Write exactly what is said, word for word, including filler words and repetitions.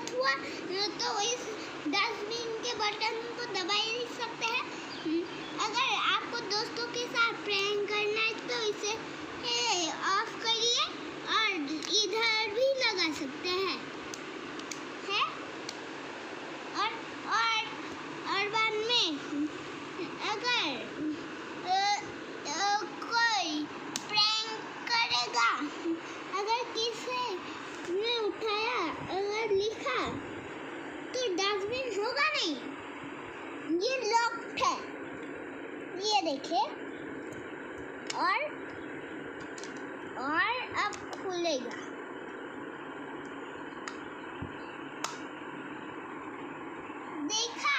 गलत हुआ तो इस डस्टबिन के बटन को दबा ही सकते हैं। अगर आपको दोस्तों के साथ प्रैंक करना है तो इसे ऑफ करिए और इधर भी लगा सकते हैं है? और और और बाद में अगर आ, आ, कोई प्रैंक करेगा, अगर किसी ने उठाया अगर लिखा तो डस्टबिन होगा नहीं, ये लॉक्ड है, ये देखिए। और और अब खुलेगा। देखा?